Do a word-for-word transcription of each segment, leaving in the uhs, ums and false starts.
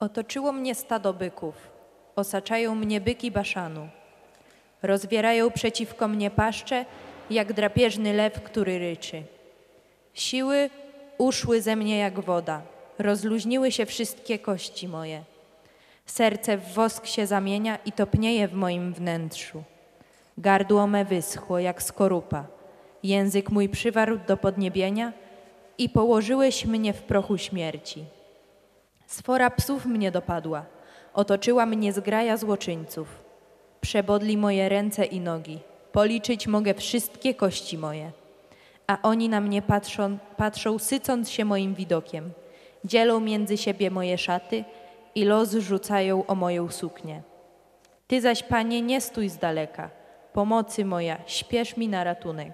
Otoczyło mnie stado byków, osaczają mnie byki Baszanu. Rozwierają przeciwko mnie paszcze, jak drapieżny lew, który ryczy. Siły uszły ze mnie jak woda, rozluźniły się wszystkie kości moje. Serce w wosk się zamienia i topnieje w moim wnętrzu. Gardło me wyschło jak skorupa, język mój przywarł do podniebienia i położyłeś mnie w prochu śmierci. Sfora psów mnie dopadła, otoczyła mnie zgraja złoczyńców. Przebodli moje ręce i nogi, policzyć mogę wszystkie kości moje. A oni na mnie patrzą, patrzą sycąc się moim widokiem. Dzielą między siebie moje szaty i los rzucają o moją suknię. Ty zaś, Panie, nie stój z daleka. Pomocy moja, śpiesz mi na ratunek.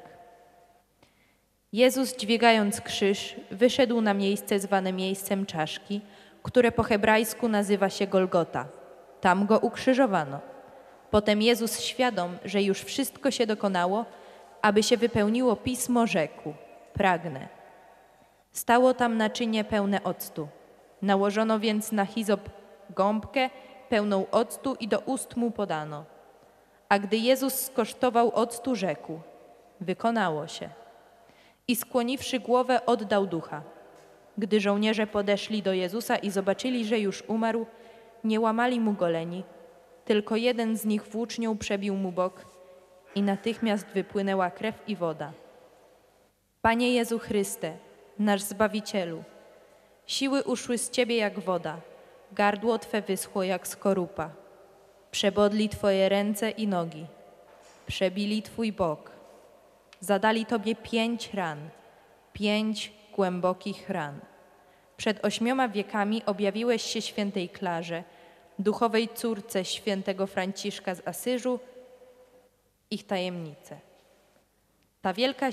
Jezus, dźwigając krzyż, wyszedł na miejsce zwane miejscem czaszki, które po hebrajsku nazywa się Golgota. Tam go ukrzyżowano. Potem Jezus, świadom, że już wszystko się dokonało, aby się wypełniło pismo, rzekł: pragnę. Stało tam naczynie pełne octu. Nałożono więc na hizop gąbkę pełną octu i do ust mu podano. A gdy Jezus skosztował octu, rzekł: wykonało się. I skłoniwszy głowę, oddał ducha. Gdy żołnierze podeszli do Jezusa i zobaczyli, że już umarł, nie łamali mu goleni, tylko jeden z nich włócznią przebił mu bok i natychmiast wypłynęła krew i woda. Panie Jezu Chryste, nasz Zbawicielu, siły uszły z Ciebie jak woda, gardło Twe wyschło jak skorupa. Przebodli Twoje ręce i nogi, przebili Twój bok, zadali Tobie pięć ran, pięć głębokich ran. Przed ośmioma wiekami objawiłeś się świętej Klarze, duchowej córce świętego Franciszka z Asyżu, ich tajemnice. Ta wielka,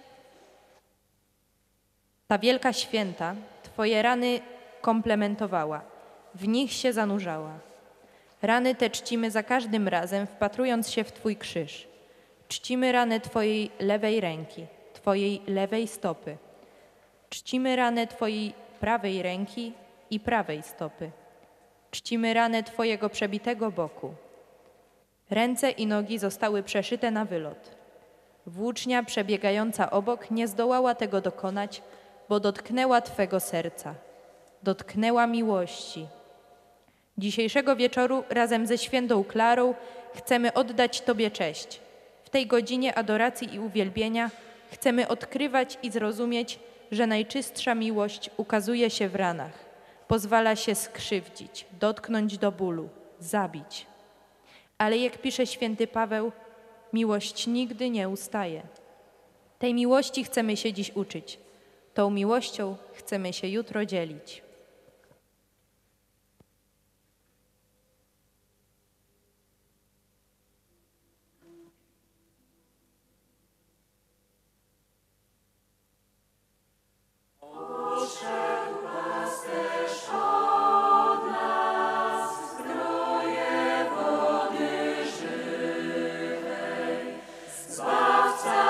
ta wielka święta Twoje rany komplementowała, w nich się zanurzała. Rany te czcimy za każdym razem, wpatrując się w Twój krzyż. Czcimy rany Twojej lewej ręki, Twojej lewej stopy. Czcimy ranę Twojej prawej ręki i prawej stopy. Czcimy ranę Twojego przebitego boku. Ręce i nogi zostały przeszyte na wylot. Włócznia przebiegająca obok nie zdołała tego dokonać, bo dotknęła Twego serca. Dotknęła miłości. Dzisiejszego wieczoru razem ze świętą Klarą chcemy oddać Tobie cześć. W tej godzinie adoracji i uwielbienia chcemy odkrywać i zrozumieć, że najczystsza miłość ukazuje się w ranach, pozwala się skrzywdzić, dotknąć do bólu, zabić. Ale jak pisze święty Paweł, miłość nigdy nie ustaje. Tej miłości chcemy się dziś uczyć. Tą miłością chcemy się jutro dzielić.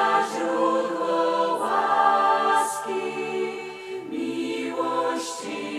Miłości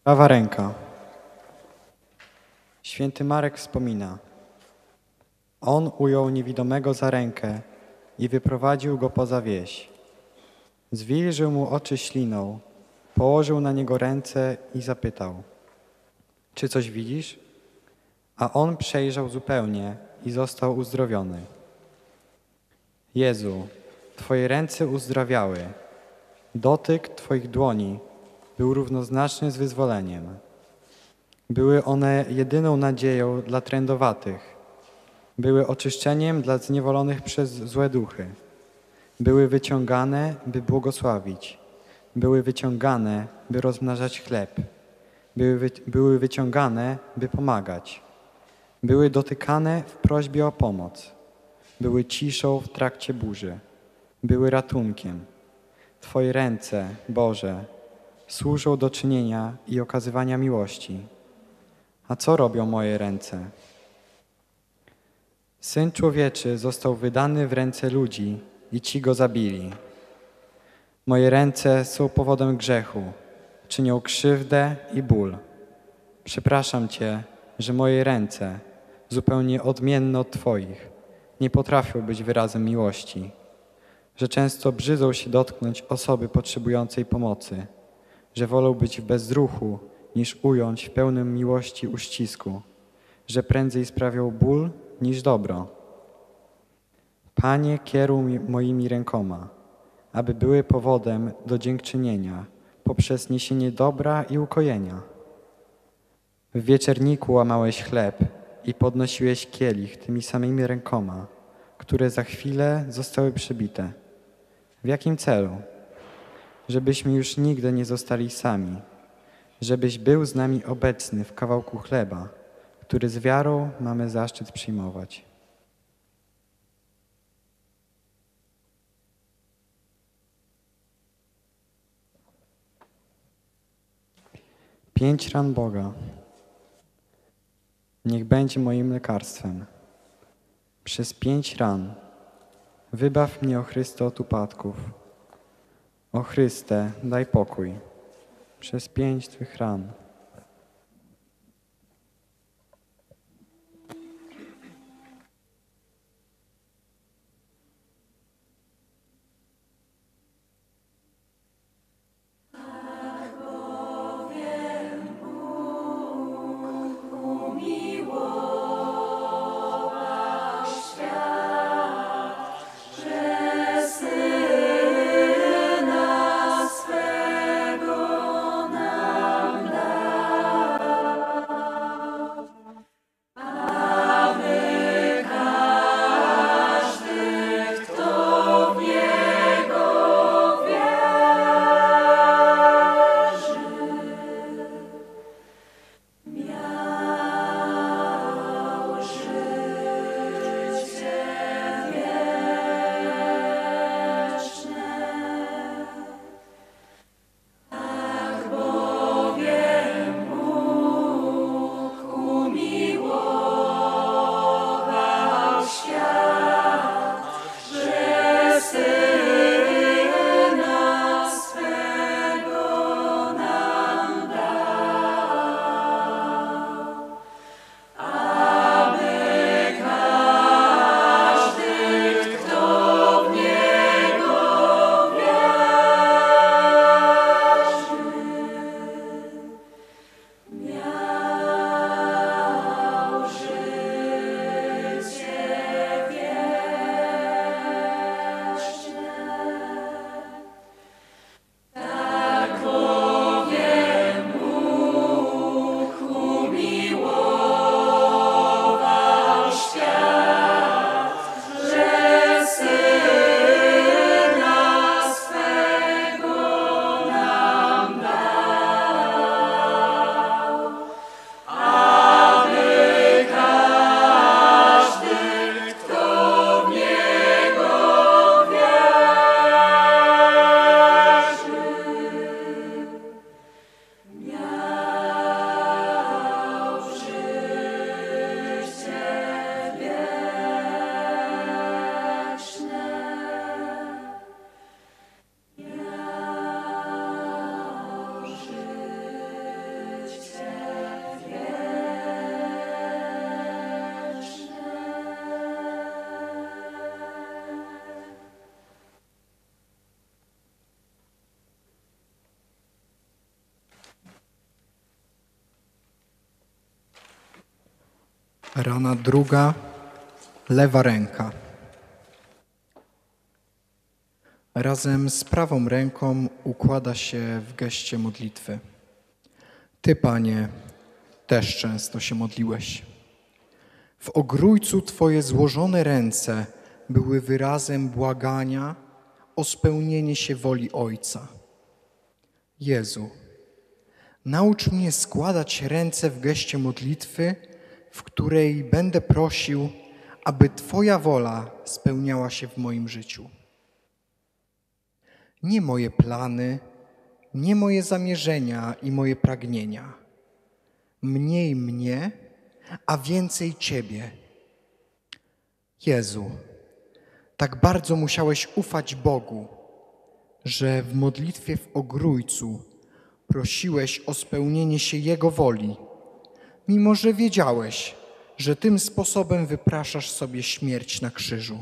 Prawa ręka. Święty Marek wspomina: On ujął niewidomego za rękę i wyprowadził go poza wieś. Zwilżył mu oczy śliną, położył na niego ręce i zapytał: Czy coś widzisz? A on przejrzał zupełnie i został uzdrowiony. Jezu, Twoje ręce uzdrawiały. Dotyk Twoich dłoni był równoznaczny z wyzwoleniem. Były one jedyną nadzieją dla trędowatych. Były oczyszczeniem dla zniewolonych przez złe duchy. Były wyciągane, by błogosławić. Były wyciągane, by rozmnażać chleb. Były, wy, były wyciągane, by pomagać. Były dotykane w prośbie o pomoc. Były ciszą w trakcie burzy. Były ratunkiem. Twoje ręce, Boże, służą do czynienia i okazywania miłości. A co robią moje ręce? Syn Człowieczy został wydany w ręce ludzi i ci go zabili. Moje ręce są powodem grzechu, czynią krzywdę i ból. Przepraszam Cię, że moje ręce, zupełnie odmienne od Twoich, nie potrafią być wyrazem miłości, że często brzydzą się dotknąć osoby potrzebującej pomocy, że wolą być w bezruchu, niż ująć w pełnym miłości uścisku, że prędzej sprawią ból niż dobro. Panie, kieruj moimi rękoma, aby były powodem do dziękczynienia poprzez niesienie dobra i ukojenia. W wieczerniku łamałeś chleb i podnosiłeś kielich tymi samymi rękoma, które za chwilę zostały przybite. W jakim celu? Żebyśmy już nigdy nie zostali sami, żebyś był z nami obecny w kawałku chleba, który z wiarą mamy zaszczyt przyjmować. Pięć ran Boga. Niech będzie moim lekarstwem. Przez pięć ran wybaw mnie, o Chryste, od upadków. O Chryste, daj pokój. Przez pięć Twych ran. Rana druga, lewa ręka. Razem z prawą ręką układa się w geście modlitwy. Ty, Panie, też często się modliłeś. W ogrójcu Twoje złożone ręce były wyrazem błagania o spełnienie się woli Ojca. Jezu, naucz mnie składać ręce w geście modlitwy, w której będę prosił, aby Twoja wola spełniała się w moim życiu. Nie moje plany, nie moje zamierzenia i moje pragnienia. Mniej mnie, a więcej Ciebie. Jezu, tak bardzo musiałeś ufać Bogu, że w modlitwie w ogrójcu prosiłeś o spełnienie się Jego woli, mimo że wiedziałeś, że tym sposobem wypraszasz sobie śmierć na krzyżu.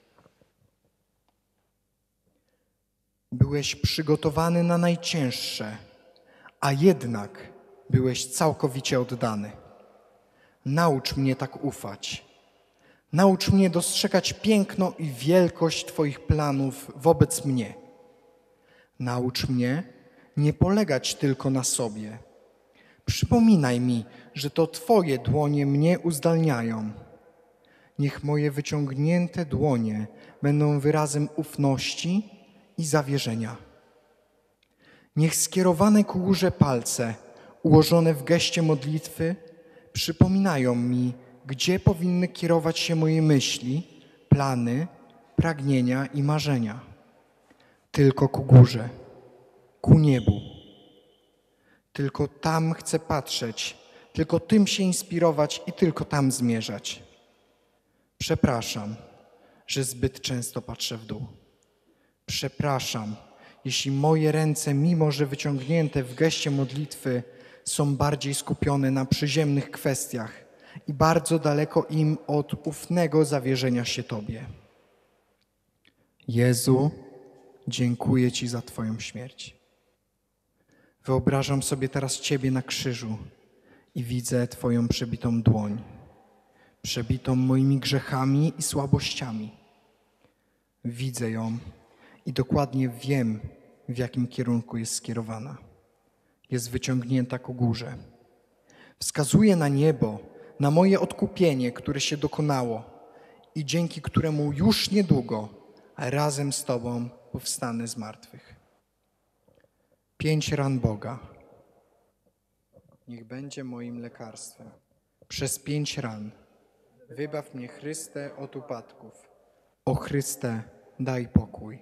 Byłeś przygotowany na najcięższe, a jednak byłeś całkowicie oddany. Naucz mnie tak ufać. Naucz mnie dostrzegać piękno i wielkość Twoich planów wobec mnie. Naucz mnie nie polegać tylko na sobie. Przypominaj mi, że to Twoje dłonie mnie uzdalniają. Niech moje wyciągnięte dłonie będą wyrazem ufności i zawierzenia. Niech skierowane ku górze palce, ułożone w geście modlitwy, przypominają mi, gdzie powinny kierować się moje myśli, plany, pragnienia i marzenia. Tylko ku górze, ku niebu. Tylko tam chcę patrzeć, tylko tym się inspirować i tylko tam zmierzać. Przepraszam, że zbyt często patrzę w dół. Przepraszam, jeśli moje ręce, mimo że wyciągnięte w geście modlitwy, są bardziej skupione na przyziemnych kwestiach i bardzo daleko im od ufnego zawierzenia się Tobie. Jezu, dziękuję Ci za Twoją śmierć. Wyobrażam sobie teraz Ciebie na krzyżu i widzę Twoją przebitą dłoń, przebitą moimi grzechami i słabościami. Widzę ją i dokładnie wiem, w jakim kierunku jest skierowana. Jest wyciągnięta ku górze. Wskazuje na niebo, na moje odkupienie, które się dokonało i dzięki któremu już niedługo razem z Tobą powstanę z martwych. Pięć ran Boga. Niech będzie moim lekarstwem. Przez pięć ran wybaw mnie, Chryste, od upadków. O Chryste, daj pokój.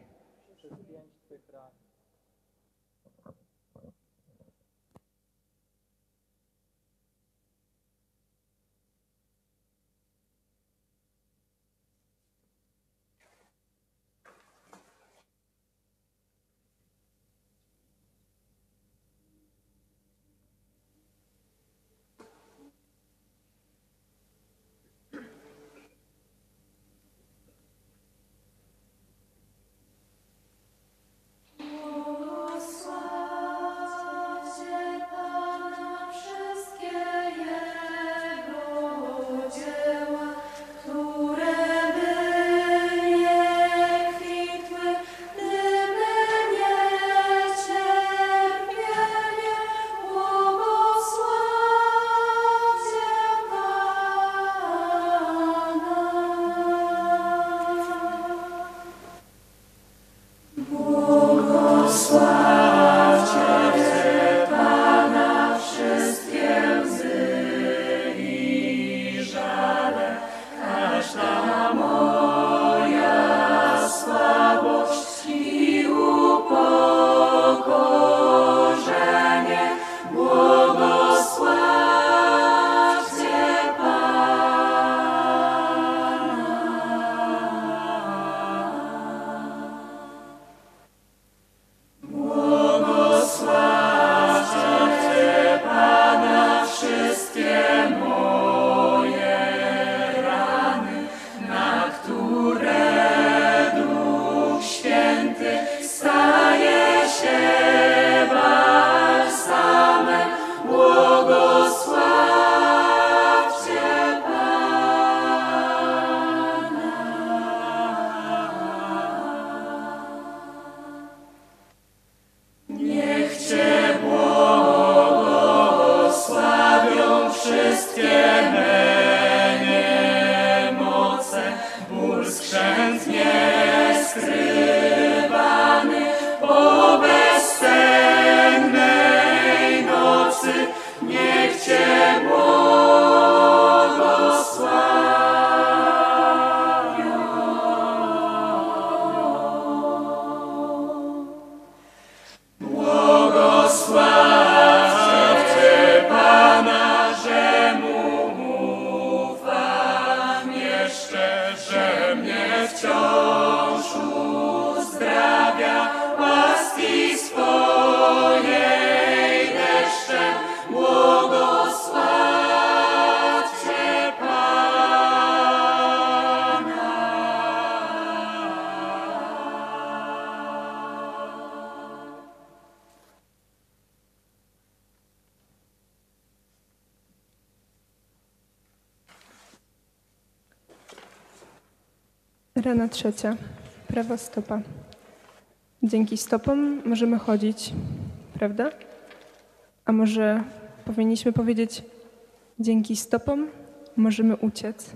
Rana trzecia. Prawa stopa. Dzięki stopom możemy chodzić, prawda? A może powinniśmy powiedzieć, dzięki stopom możemy uciec?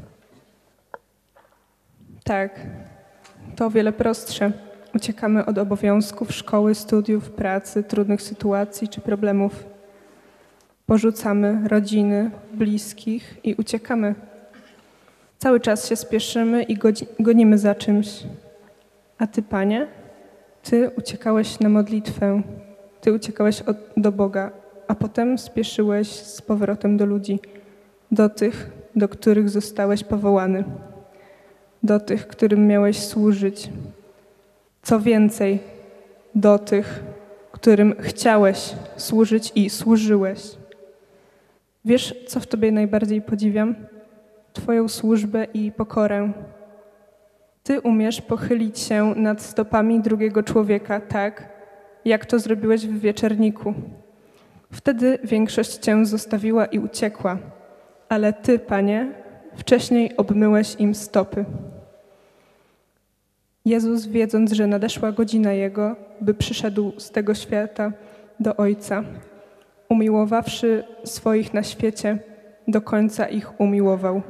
Tak, to o wiele prostsze. Uciekamy od obowiązków, szkoły, studiów, pracy, trudnych sytuacji czy problemów. Porzucamy rodziny, bliskich i uciekamy. Cały czas się spieszymy i gonimy za czymś. A Ty, Panie, Ty uciekałeś na modlitwę, Ty uciekałeś od, do Boga, a potem spieszyłeś z powrotem do ludzi, do tych, do których zostałeś powołany, do tych, którym miałeś służyć. Co więcej, do tych, którym chciałeś służyć i służyłeś. Wiesz, co w Tobie najbardziej podziwiam? Twoją służbę i pokorę. Ty umiesz pochylić się nad stopami drugiego człowieka tak, jak to zrobiłeś w wieczerniku. Wtedy większość Cię zostawiła i uciekła, ale Ty, Panie, wcześniej obmyłeś im stopy. Jezus, wiedząc, że nadeszła godzina Jego, by przyszedł z tego świata do Ojca, umiłowawszy swoich na świecie, do końca ich umiłował.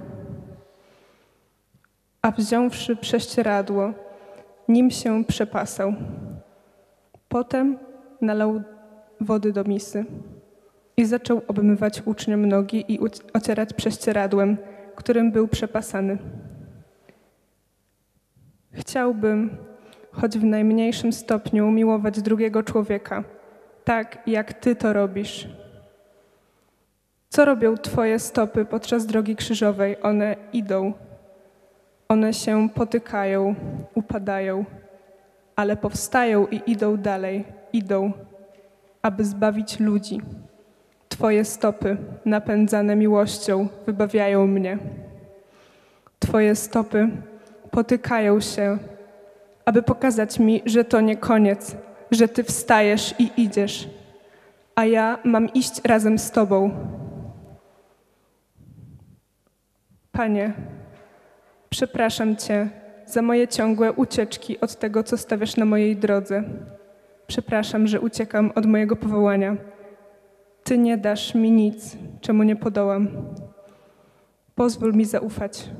A wziąwszy prześcieradło, nim się przepasał. Potem nalał wody do misy i zaczął obmywać uczniom nogi i ocierać prześcieradłem, którym był przepasany. Chciałbym, choć w najmniejszym stopniu, miłować drugiego człowieka, tak jak Ty to robisz. Co robią Twoje stopy podczas drogi krzyżowej? One idą. One się potykają, upadają, ale powstają i idą dalej, idą, aby zbawić ludzi. Twoje stopy, napędzane miłością, wybawiają mnie. Twoje stopy potykają się, aby pokazać mi, że to nie koniec, że Ty wstajesz i idziesz, a ja mam iść razem z Tobą. Panie, przepraszam Cię za moje ciągłe ucieczki od tego, co stawiasz na mojej drodze. Przepraszam, że uciekam od mojego powołania. Ty nie dasz mi nic, czemu nie podołam. Pozwól mi zaufać.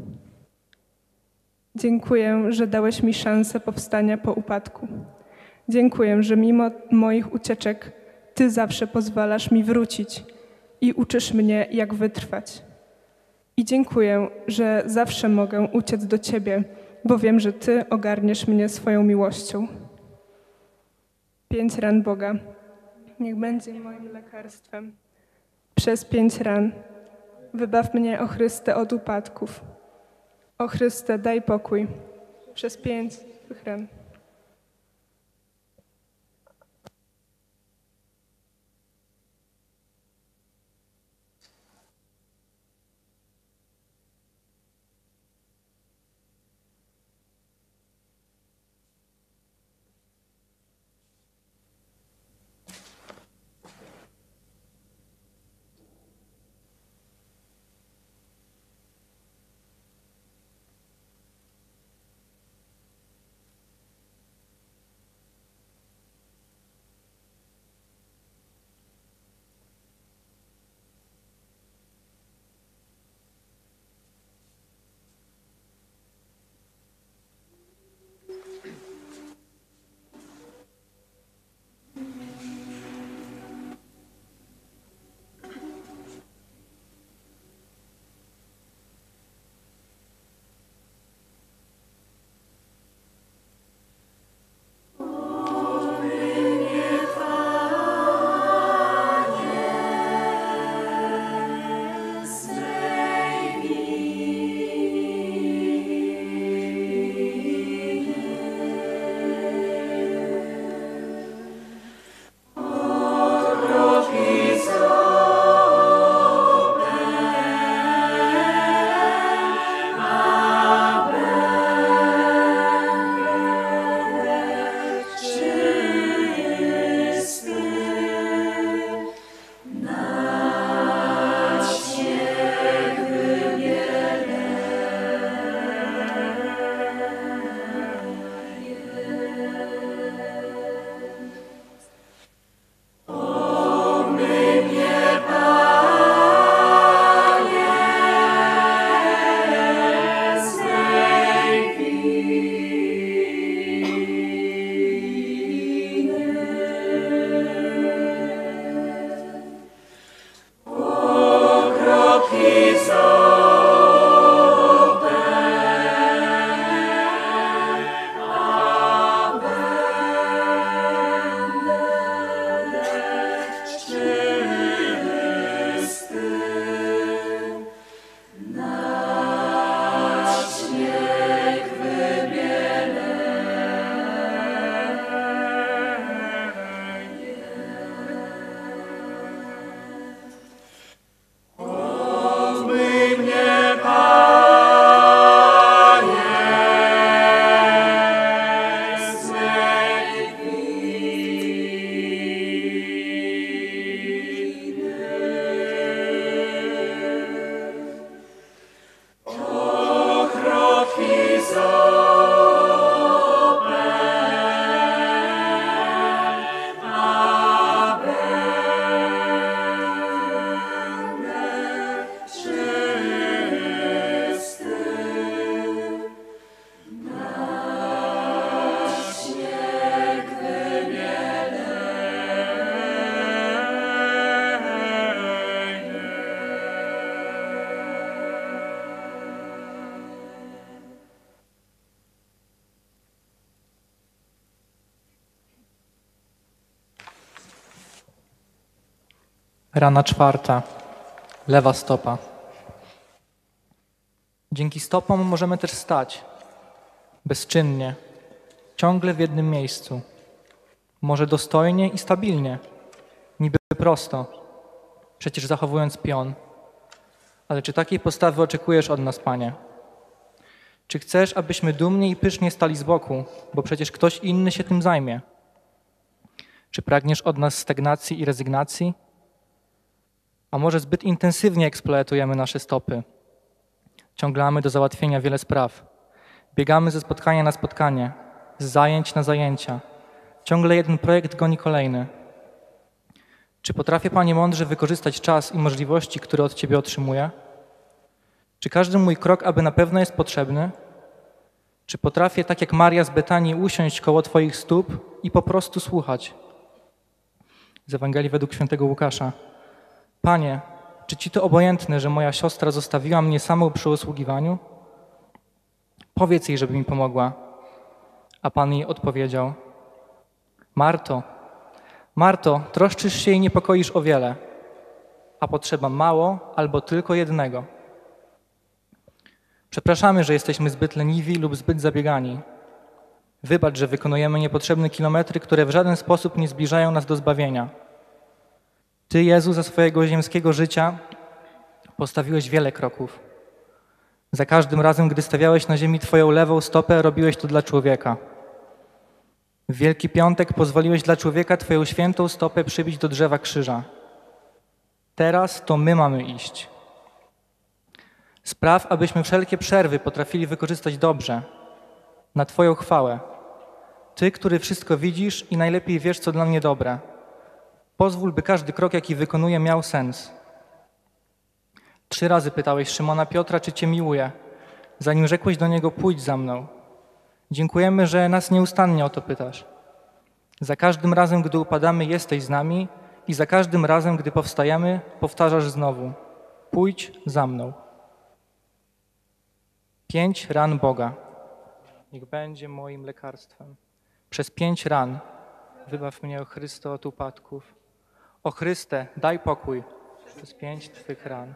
Dziękuję, że dałeś mi szansę powstania po upadku. Dziękuję, że mimo moich ucieczek Ty zawsze pozwalasz mi wrócić i uczysz mnie, jak wytrwać. I dziękuję, że zawsze mogę uciec do Ciebie, bo wiem, że Ty ogarniesz mnie swoją miłością. Pięć ran Boga, niech będzie moim lekarstwem. Przez pięć ran wybaw mnie, o Chryste, od upadków. O Chryste, daj pokój. Przez pięć Twych ran. Rana czwarta. Lewa stopa. Dzięki stopom możemy też stać. Bezczynnie. Ciągle w jednym miejscu. Może dostojnie i stabilnie. Niby prosto. Przecież zachowując pion. Ale czy takiej postawy oczekujesz od nas, Panie? Czy chcesz, abyśmy dumnie i pysznie stali z boku, bo przecież ktoś inny się tym zajmie? Czy pragniesz od nas stagnacji i rezygnacji? A może zbyt intensywnie eksploatujemy nasze stopy? Ciągle mamy do załatwienia wiele spraw. Biegamy ze spotkania na spotkanie, z zajęć na zajęcia. Ciągle jeden projekt goni kolejny. Czy potrafię, Panie, mądrze wykorzystać czas i możliwości, które od Ciebie otrzymuję? Czy każdy mój krok aby na pewno jest potrzebny? Czy potrafię, tak jak Maria z Betanii, usiąść koło Twoich stóp i po prostu słuchać? Z Ewangelii według świętego Łukasza. Panie, czy Ci to obojętne, że moja siostra zostawiła mnie samą przy usługiwaniu? Powiedz jej, żeby mi pomogła. A Pan jej odpowiedział: Marto, Marto, troszczysz się i niepokoisz o wiele, a potrzeba mało albo tylko jednego. Przepraszamy, że jesteśmy zbyt leniwi lub zbyt zabiegani. Wybacz, że wykonujemy niepotrzebne kilometry, które w żaden sposób nie zbliżają nas do zbawienia. Ty, Jezu, ze swojego ziemskiego życia postawiłeś wiele kroków. Za każdym razem, gdy stawiałeś na ziemi Twoją lewą stopę, robiłeś to dla człowieka. W Wielki Piątek pozwoliłeś dla człowieka Twoją świętą stopę przybić do drzewa krzyża. Teraz to my mamy iść. Spraw, abyśmy wszelkie przerwy potrafili wykorzystać dobrze, na Twoją chwałę. Ty, który wszystko widzisz i najlepiej wiesz, co dla mnie dobre. Pozwól, by każdy krok, jaki wykonuję, miał sens. Trzy razy pytałeś Szymona Piotra, czy Cię miłuje, zanim rzekłeś do niego: pójdź za mną. Dziękujemy, że nas nieustannie o to pytasz. Za każdym razem, gdy upadamy, jesteś z nami i za każdym razem, gdy powstajemy, powtarzasz znowu: pójdź za mną. Pięć ran Boga. Niech będzie moim lekarstwem. Przez pięć ran wybaw mnie, o Chryste, od upadków. O Chryste, daj pokój przez pięć Twych ran.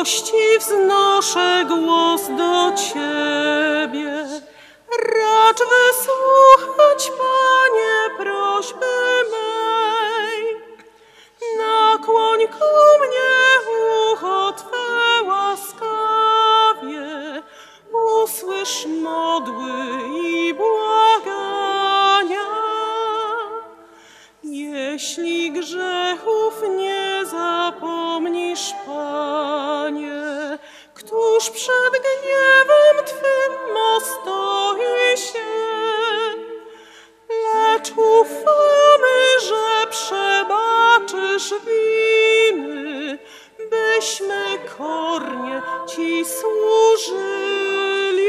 ufności wznoszę głos do Ciebie. Racz wysłuchać, Panie, prośby mej. Nakłoń ku mnie ucho Twe łaskawie. Usłysz modły i błagania. Jeśli grzechów nie zapomnisz, Panie, któż przed gniewem Twym ostoi się? Lecz ufamy, że przebaczysz winy, byśmy kornie Ci służyli.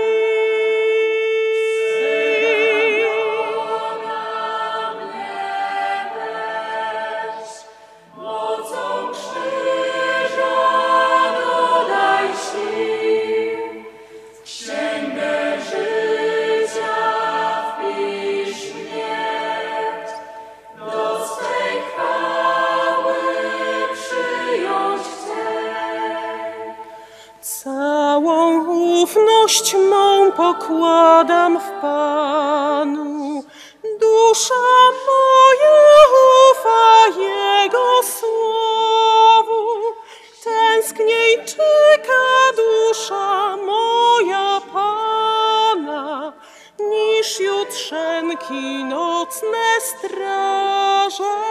Całą ufność mą pokładam w Panu. Dusza moja ufa Jego słowu. Tęskniej czeka dusza moja Pana, niż jutrzenki nocne straże.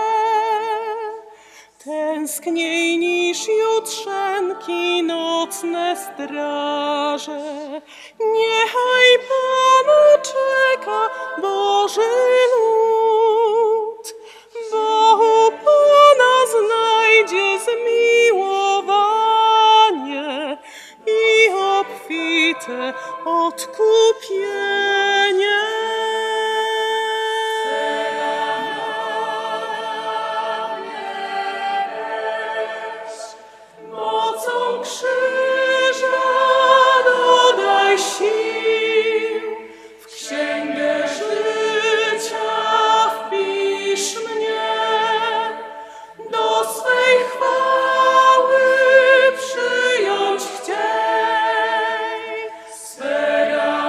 Tęskniej niż jutrzenki nocne straże. Niechaj Pana czeka Boży lud, bo u Pana znajdzie zmiłowanie i obfite odkupienie. Krzyża dodaj sił, w księgę życia wpisz mnie, do swej chwały przyjąć chciej, swe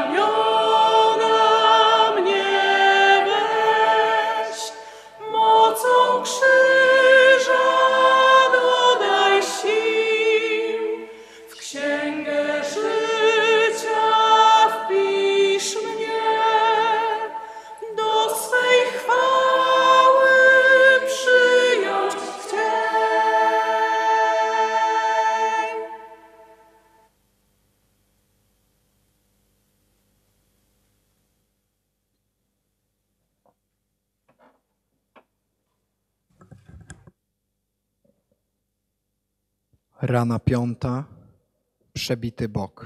ramiona mnie weź, mocą krzyża dodaj sił. Księgę życia wpisz mnie, do swej chwały przyjąć chciej. Rana piąta. Przebity bok.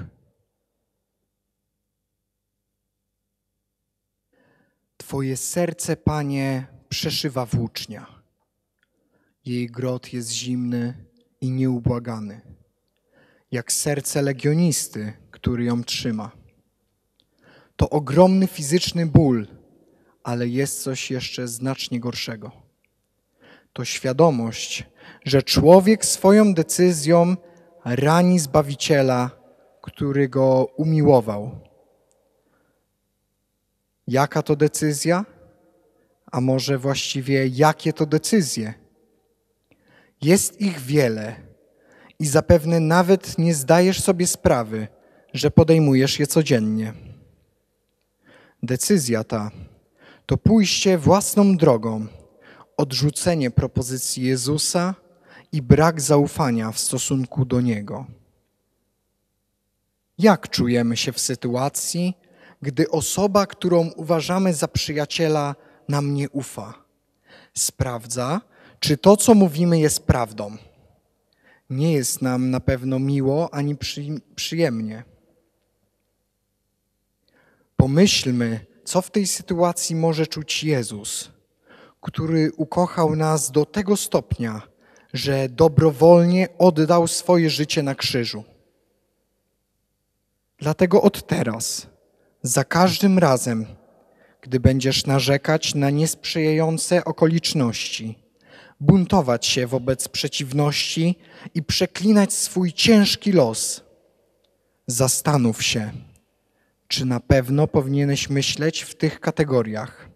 Twoje serce, Panie, przeszywa włócznia. Jej grot jest zimny i nieubłagany, jak serce legionisty, który ją trzyma. To ogromny fizyczny ból, ale jest coś jeszcze znacznie gorszego. To świadomość, że człowiek swoją decyzją rani Zbawiciela, który go umiłował. Jaka to decyzja? A może właściwie jakie to decyzje? Jest ich wiele i zapewne nawet nie zdajesz sobie sprawy, że podejmujesz je codziennie. Decyzja ta to pójście własną drogą, odrzucenie propozycji Jezusa i brak zaufania w stosunku do Niego. Jak czujemy się w sytuacji, gdy osoba, którą uważamy za przyjaciela, nam nie ufa? Sprawdza, czy to, co mówimy, jest prawdą. Nie jest nam na pewno miło ani przyjemnie. Pomyślmy, co w tej sytuacji może czuć Jezus, który ukochał nas do tego stopnia, że dobrowolnie oddał swoje życie na krzyżu. Dlatego od teraz, za każdym razem, gdy będziesz narzekać na niesprzyjające okoliczności, buntować się wobec przeciwności i przeklinać swój ciężki los. Zastanów się, czy na pewno powinieneś myśleć w tych kategoriach.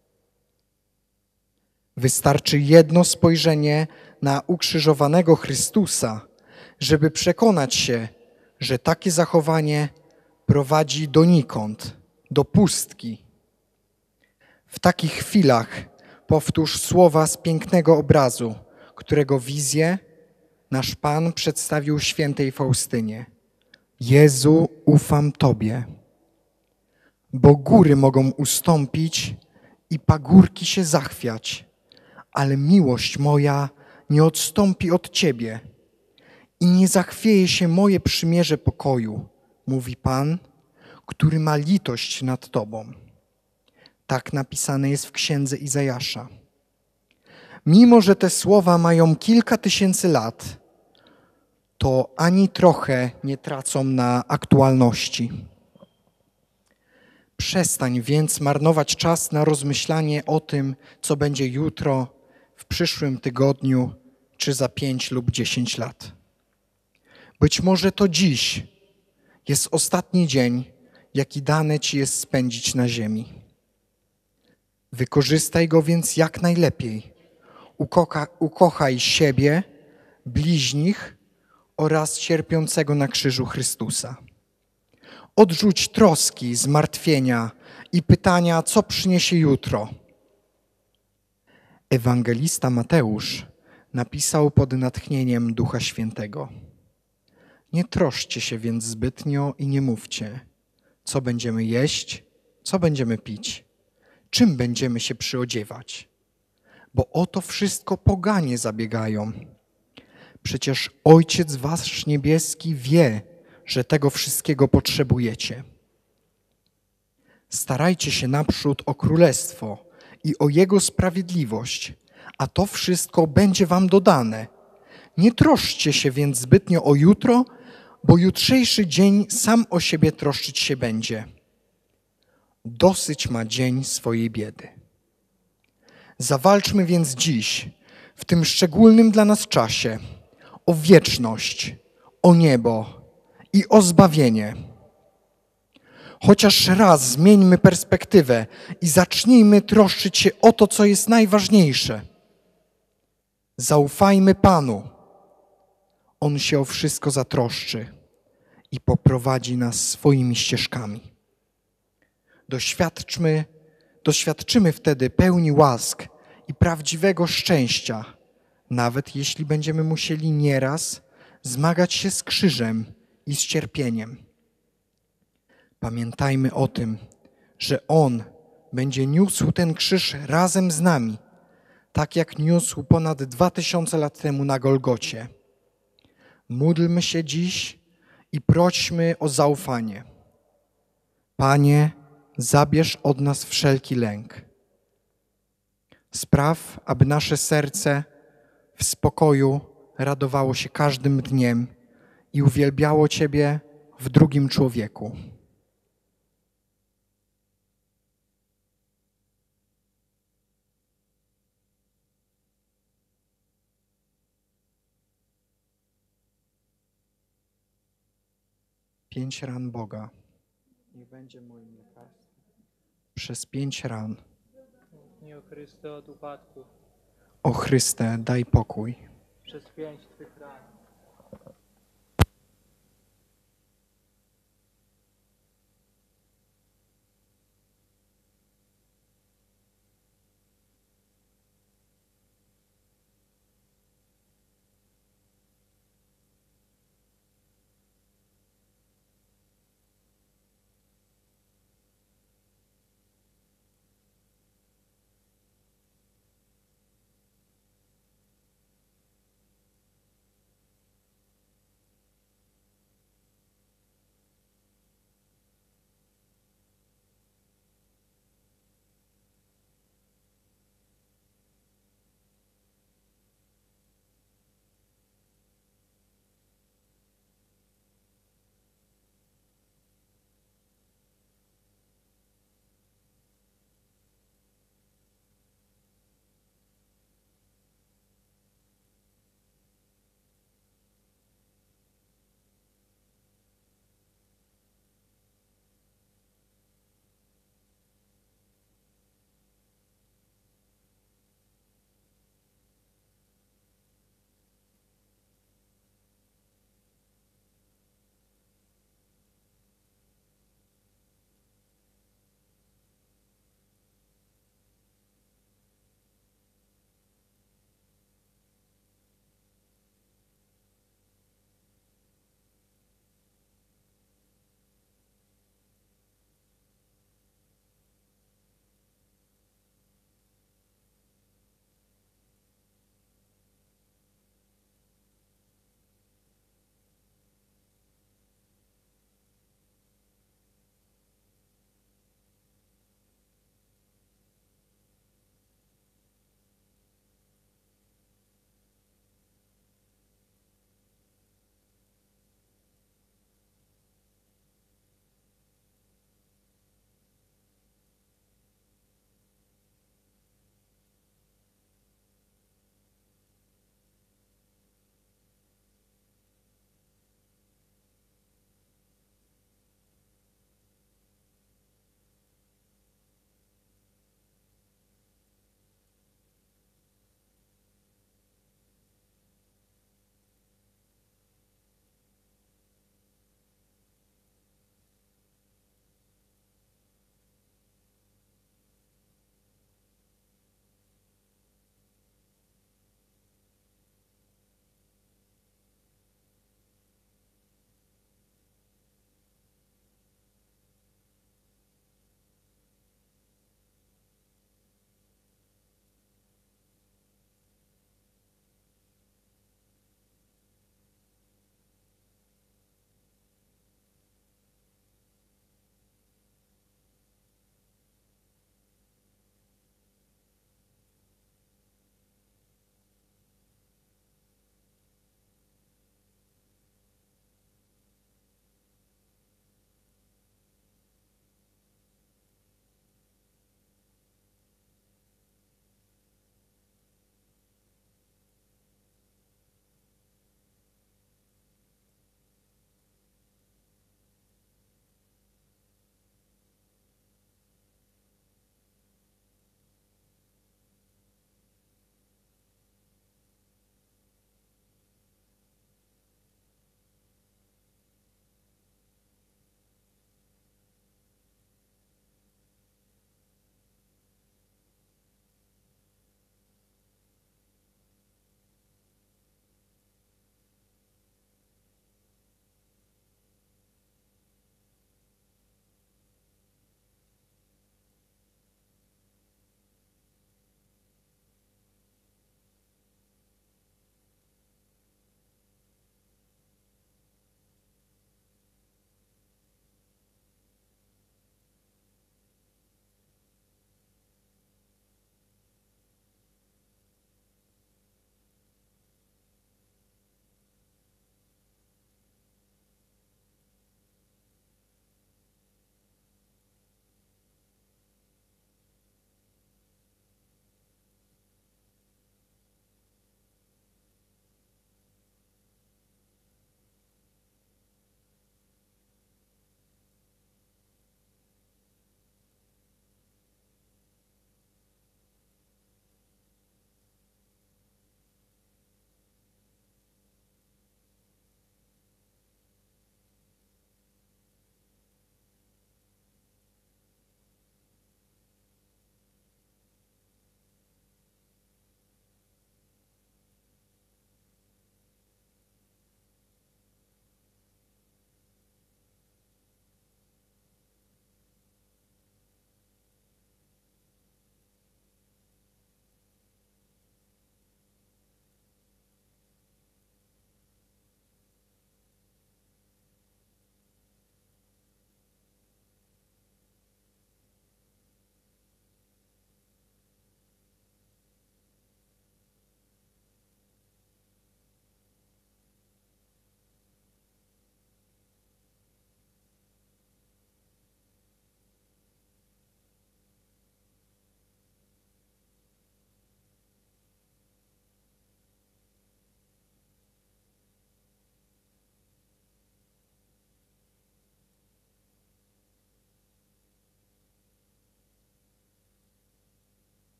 Wystarczy jedno spojrzenie na ukrzyżowanego Chrystusa, żeby przekonać się, że takie zachowanie prowadzi donikąd, do pustki. W takich chwilach powtórz słowa z pięknego obrazu, którego wizję nasz Pan przedstawił świętej Faustynie. Jezu, ufam Tobie, bo góry mogą ustąpić i pagórki się zachwiać, ale miłość moja nie odstąpi od Ciebie i nie zachwieje się moje przymierze pokoju, mówi Pan, który ma litość nad Tobą. Tak napisane jest w księdze Izajasza. Mimo że te słowa mają kilka tysięcy lat, to ani trochę nie tracą na aktualności. Przestań więc marnować czas na rozmyślanie o tym, co będzie jutro, w przyszłym tygodniu, czy za pięć lub dziesięć lat. Być może to dziś jest ostatni dzień, jaki dane Ci jest spędzić na ziemi. Wykorzystaj go więc jak najlepiej. Ukocha, ukochaj siebie, bliźnich oraz cierpiącego na krzyżu Chrystusa. Odrzuć troski, zmartwienia i pytania, co przyniesie jutro. Ewangelista Mateusz napisał pod natchnieniem Ducha Świętego. Nie troszcie się więc zbytnio i nie mówcie, co będziemy jeść, co będziemy pić, czym będziemy się przyodziewać, bo o to wszystko poganie zabiegają. Przecież Ojciec Wasz Niebieski wie, że tego wszystkiego potrzebujecie. Starajcie się naprzód o Królestwo i o Jego sprawiedliwość, a to wszystko będzie wam dodane. Nie troszcie się więc zbytnio o jutro, bo jutrzejszy dzień sam o siebie troszczyć się będzie. Dosyć ma dzień swojej biedy. Zawalczmy więc dziś, w tym szczególnym dla nas czasie, o wieczność, o niebo i o zbawienie. Chociaż raz zmieńmy perspektywę i zacznijmy troszczyć się o to, co jest najważniejsze. Zaufajmy Panu. On się o wszystko zatroszczy i poprowadzi nas swoimi ścieżkami. Doświadczmy, doświadczymy wtedy pełni łask i prawdziwego szczęścia, nawet jeśli będziemy musieli nieraz zmagać się z krzyżem i z cierpieniem. Pamiętajmy o tym, że On będzie niósł ten krzyż razem z nami, tak jak niósł ponad dwa tysiące lat temu na Golgocie. Módlmy się dziś i prośmy o zaufanie. Panie, zabierz od nas wszelki lęk. Spraw, aby nasze serce w spokoju radowało się każdym dniem i uwielbiało Ciebie w drugim człowieku. Pięć ran Boga. Niech będzie moim lekarstwem. Przez pięć ran. Nie o Chryste od upadku. O Chryste, daj pokój. Przez pięć Twych ran.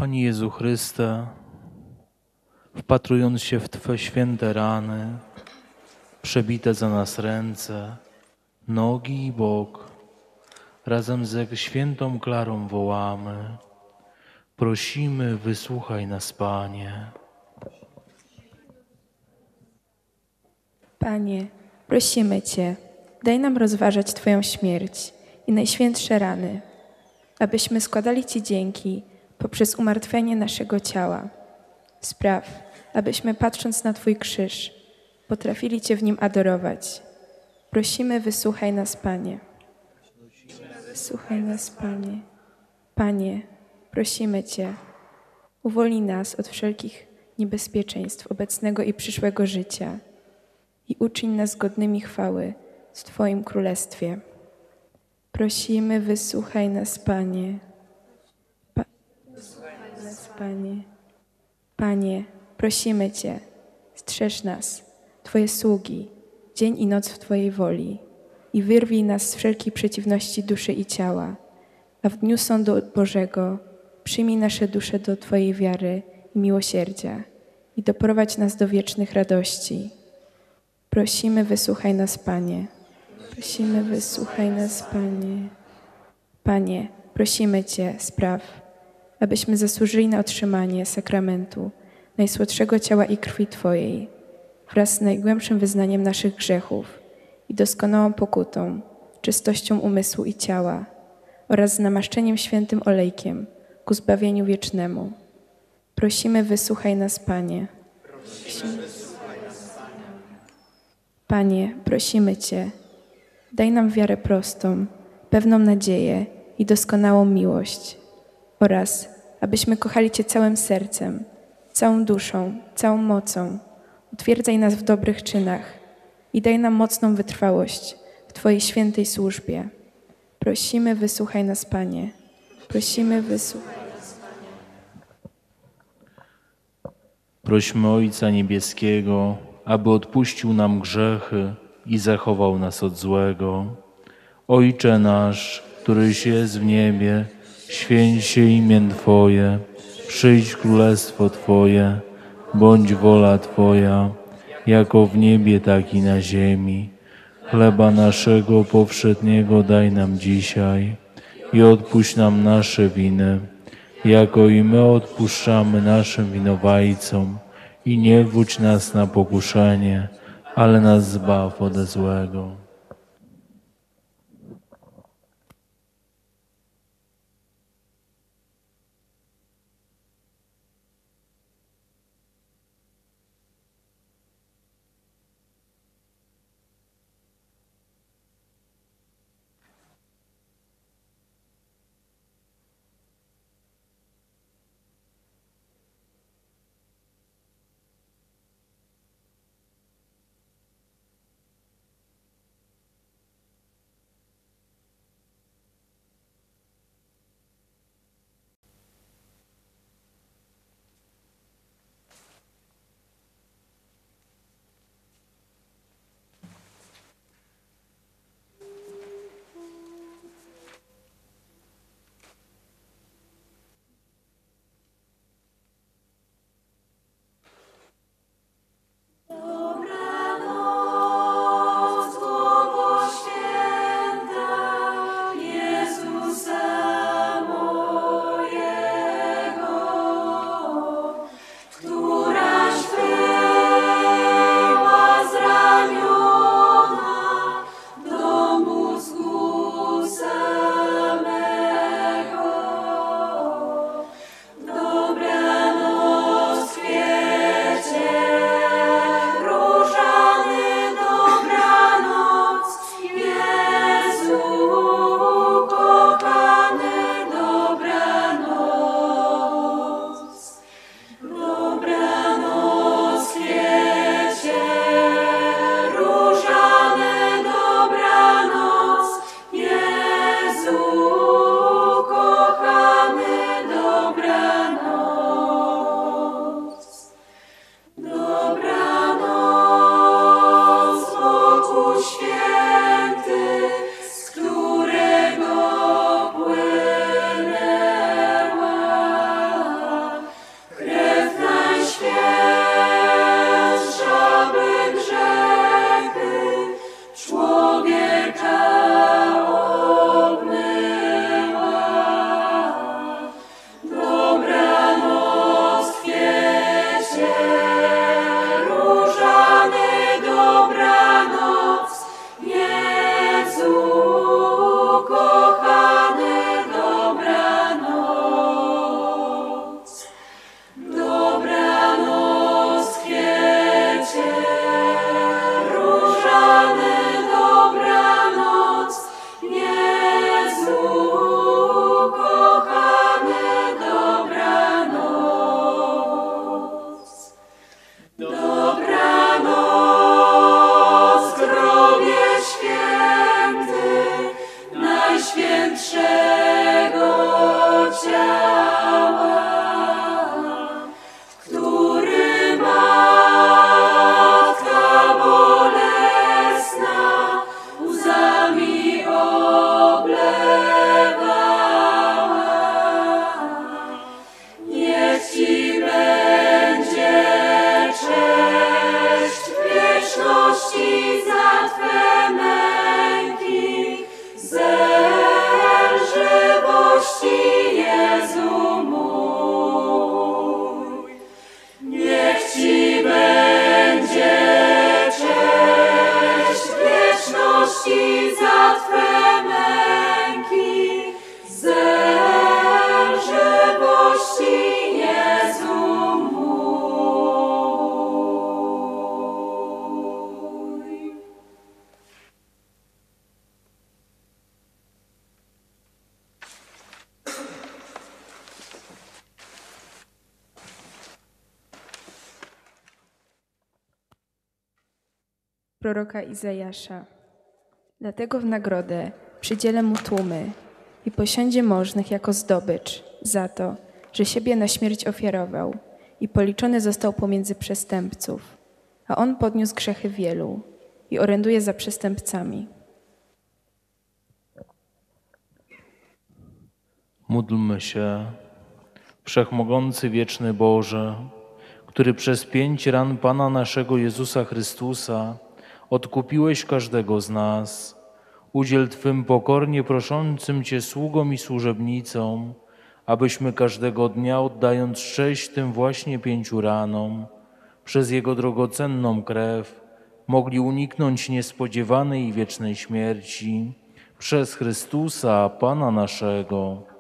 Panie Jezu Chryste, wpatrując się w Twe święte rany, przebite za nas ręce, nogi i bok, razem ze świętą Klarą wołamy: prosimy, wysłuchaj nas, Panie. Panie, prosimy Cię, daj nam rozważać Twoją śmierć i najświętsze rany, abyśmy składali Ci dzięki poprzez umartwienie naszego ciała. Spraw, abyśmy patrząc na Twój krzyż, potrafili Cię w nim adorować. Prosimy, wysłuchaj nas, Panie. Wysłuchaj nas, Panie. Panie, prosimy Cię, uwolnij nas od wszelkich niebezpieczeństw obecnego i przyszłego życia i uczyń nas godnymi chwały w Twoim Królestwie. Prosimy, wysłuchaj nas, Panie. Pa- wysłuchaj nas, Panie. Panie, prosimy Cię, strzeż nas, Twoje sługi, dzień i noc w Twojej woli i wyrwij nas z wszelkiej przeciwności duszy i ciała, a w dniu sądu Bożego przyjmij nasze dusze do Twojej wiary i miłosierdzia i doprowadź nas do wiecznych radości. Prosimy, wysłuchaj nas, Panie. Prosimy, wysłuchaj nas, Panie. Panie, prosimy Cię, spraw, abyśmy zasłużyli na otrzymanie sakramentu najsłodszego ciała i krwi Twojej wraz z najgłębszym wyznaniem naszych grzechów i doskonałą pokutą, czystością umysłu i ciała oraz z namaszczeniem świętym olejkiem ku zbawieniu wiecznemu. Prosimy, wysłuchaj nas, Panie. Prosimy. Panie, prosimy Cię, daj nam wiarę prostą, pewną nadzieję i doskonałą miłość oraz abyśmy kochali Cię całym sercem, całą duszą, całą mocą. Utwierdzaj nas w dobrych czynach i daj nam mocną wytrwałość w Twojej świętej służbie. Prosimy, wysłuchaj nas, Panie. Prosimy, wysłuchaj nas, Panie. Prośmy Ojca Niebieskiego, aby odpuścił nam grzechy i zachował nas od złego. Ojcze nasz, któryś jest w niebie, święć się imię Twoje, przyjdź królestwo Twoje, bądź wola Twoja, jako w niebie, tak i na ziemi. Chleba naszego powszedniego daj nam dzisiaj i odpuść nam nasze winy, jako i my odpuszczamy naszym winowajcom. I nie wódź nas na pokuszenie, ale nas zbaw ode złego. proroka Izajasza. Dlatego w nagrodę przydzielę mu tłumy i posiądzie możnych jako zdobycz za to, że siebie na śmierć ofiarował i policzony został pomiędzy przestępców, a on podniósł grzechy wielu i oręduje za przestępcami. Módlmy się. Wszechmogący wieczny Boże, który przez pięć ran Pana naszego Jezusa Chrystusa odkupiłeś każdego z nas, udziel Twym pokornie proszącym Cię sługom i służebnicom, abyśmy każdego dnia oddając cześć tym właśnie pięciu ranom, przez Jego drogocenną krew mogli uniknąć niespodziewanej i wiecznej śmierci przez Chrystusa, Pana naszego.